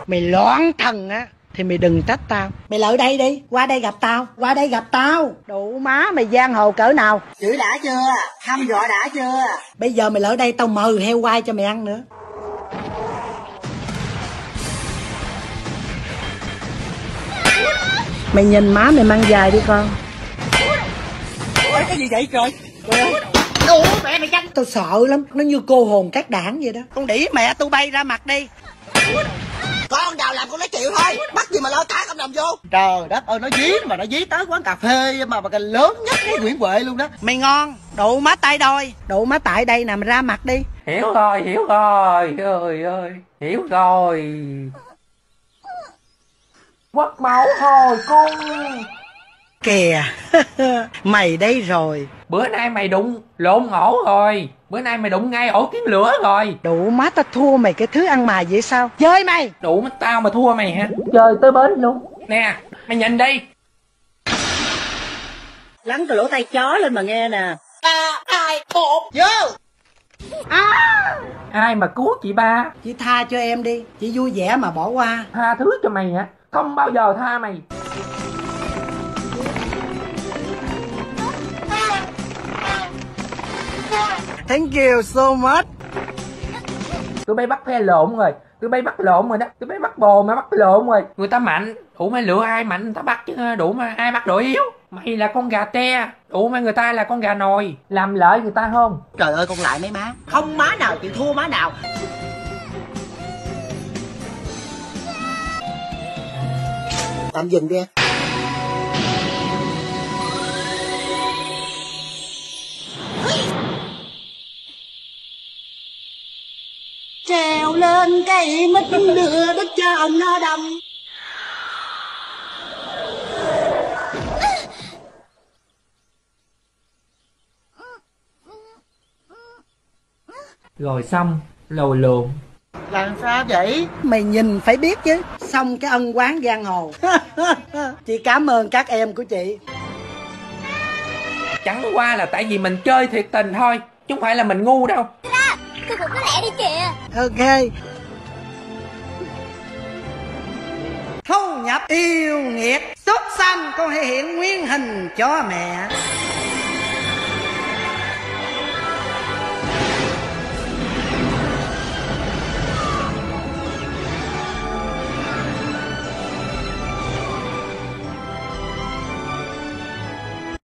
Mày loạn thần á thì mày đừng trách tao. Mày lại ở đây đi, qua đây gặp tao, qua đây gặp tao. Đủ má mày giang hồ cỡ nào. Chửi đã chưa? Hăm dọa đã chưa? Bây giờ mày lại ở đây tao mời heo quay cho mày ăn nữa. Mày nhìn má mày mang dài đi con. Ôi, cái gì vậy trời? Trời ơi. Ủa mẹ mày nhanh. Tao sợ lắm, nó như cô hồn các đảng vậy đó. Con đĩ mẹ tôi bay ra mặt đi. Con nào làm con lấy chịu thôi, bắt gì mà lo cả cộng đồng vô. Trời đất ơi, nó dí mà nó dí tới quán cà phê mà cái lớn nhất cái Nguyễn Huệ luôn đó. Mày ngon, đụ má tay đôi, đụ má tại đây nè, mày ra mặt đi. Hiểu rồi, ơi ơi, hiểu rồi. Quất máu thôi con. Kìa, mày đây rồi. Bữa nay mày đụng lộn ổ rồi. Bữa nay mày đụng ngay ổ kiến lửa rồi. Đủ má tao thua mày cái thứ ăn mày vậy sao? Chơi mày. Đủ mắt tao mà thua mày hả? Chơi tới bến luôn. Nè, mày nhìn đi. Lắng cái lỗ tai chó lên mà nghe nè. 3, 2, 1, vô. Ai mà cứu chị ba? Chị tha cho em đi, chị vui vẻ mà bỏ qua. Tha thứ cho mày hả? Không bao giờ tha mày. Thank you so much. Tụi bay bắt phe lộn rồi. Tụi bay bắt lộn rồi đó. Tụi bay bắt bồ mà bắt lộn rồi. Người ta mạnh. Đủ mày lựa ai mạnh người ta bắt chứ. Đủ mà ai bắt đội yếu. Mày là con gà te. Đủ mà người ta là con gà nồi. Làm lợi người ta không? Trời ơi con lại mấy má. Không má nào chịu thua má nào. Tạm dừng đi em. Trèo lên cây mít đưa đất cho nó đâm. Rồi xong, lồi lộn. Làm sao vậy? Mày nhìn phải biết chứ. Xong cái ân oán giang hồ. Chị cảm ơn các em của chị. Chẳng qua là tại vì mình chơi thiệt tình thôi. Chứ không phải là mình ngu đâu. Tôi cũng có lẽ đi kìa. Ok. Thu nhập yêu nghiệt xuất sanh con thể hiện nguyên hình cho mẹ.